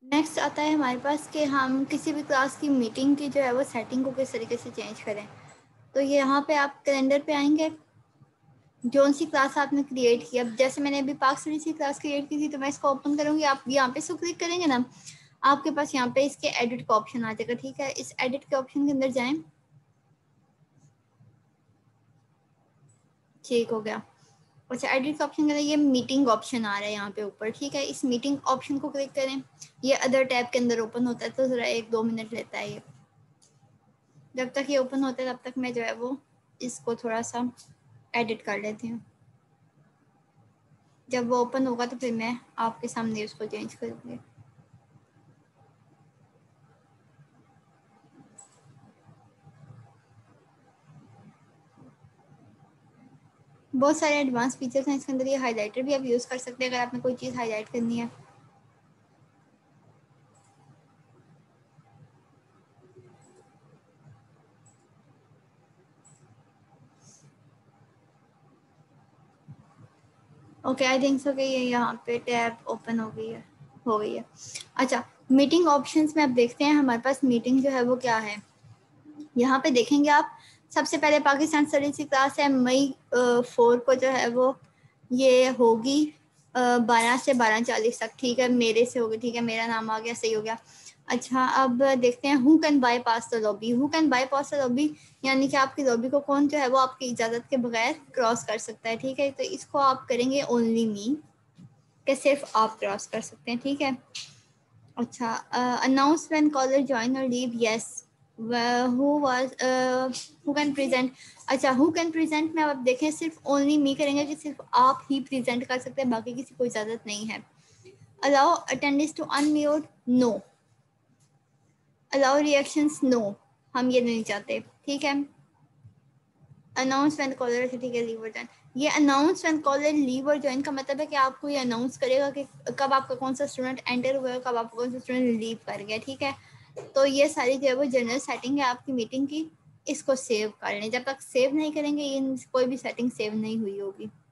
Next आता है हमारे पास कि हम किसी भी क्लास की मीटिंग की जो है वो सेटिंग को किस तरीके से चेंज करें। तो ये यहाँ पे आप कैलेंडर पे आएंगे, जो सी क्लास आपने क्रिएट की, अब जैसे मैंने अभी पाक स्टडीज की क्लास क्रिएट की थी तो मैं इसको ओपन करूँगी। आप यहाँ पे इसको क्लिक करेंगे ना, आपके पास यहाँ पे इसके एडिट का ऑप्शन आ जाएगा। ठीक है, इस एडिट के ऑप्शन के अंदर जाएं। ठीक हो गया। अच्छा, एडिट ऑप्शन के अंदर ये मीटिंग ऑप्शन आ रहा है यहाँ पे ऊपर। ठीक है, इस मीटिंग ऑप्शन को क्लिक करें। ये अदर टैब के अंदर ओपन होता है, तो ज़रा 1-2 मिनट लेता है ये। जब तक ये ओपन होता है तब तक मैं जो है वो इसको थोड़ा सा एडिट कर लेती हूँ। जब वो ओपन होगा तो फिर मैं आपके सामने उसको चेंज करूँगी। बहुत सारे एडवांस फीचर्स हैं इसके अंदर। ये हाइलाइटर भी आप यूज़ कर सकते हैं अगर आपने कोई चीज़ हाईलाइट करनी है। ओके, आई थिंक सो कि ये यहाँ पे टैब ओपन हो गई है। अच्छा, मीटिंग ऑप्शंस में आप देखते हैं हमारे पास मीटिंग जो है वो क्या है। यहाँ पे देखेंगे आप, सबसे पहले पाकिस्तान स्टडीज की क्लास है मई 4 को जो है वो ये होगी 12 से 12:40 तक। ठीक है, मेरे से होगी। ठीक है, मेरा नाम आ गया, सही हो गया। अच्छा, अब देखते हैं who can bypass the lobby. Who can bypass the lobby यानी कि आपकी लॉबी को कौन जो है वो आपकी इजाज़त के बगैर क्रॉस कर सकता है। ठीक है, तो इसको आप करेंगे ओनली मी, कि सिर्फ आप क्रॉस कर सकते हैं। ठीक है। अच्छा, अनाउंस व्हेन कॉलर जॉइन और leave, yes. Who can present. अच्छा, हु कैन प्रेजेंट में आप देखें सिर्फ ओनली मी करेंगे कि सिर्फ आप ही प्रेजेंट कर सकते हैं, बाकी किसी को इजाज़त नहीं है। Allow attendance to unmute, no. Allow reactions, no, हम ये नहीं चाहते। ठीक है। अनाउंस व्हेन कॉलर, ठीक है, लीव और ज्वाइन। ये अनाउंस व्हेन कॉलर लीव और ज्वाइन का मतलब है कि आपको ये अनाउंस करेगा कि कब आपका कौन सा स्टूडेंट एंटर हुआ है, कब आपका कौन सा स्टूडेंट लीव कर गया। ठीक है, तो ये सारी जो है वो जनरल सेटिंग है आपकी मीटिंग की। इसको सेव कर लें, जब तक सेव नहीं करेंगे ये कोई भी सेटिंग सेव नहीं हुई होगी।